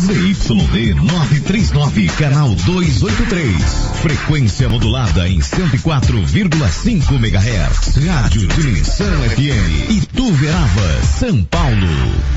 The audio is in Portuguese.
ZYD 939, canal 283. Frequência modulada em 104,5 MHz. Rádio Dimensão FM. Ituverava, São Paulo.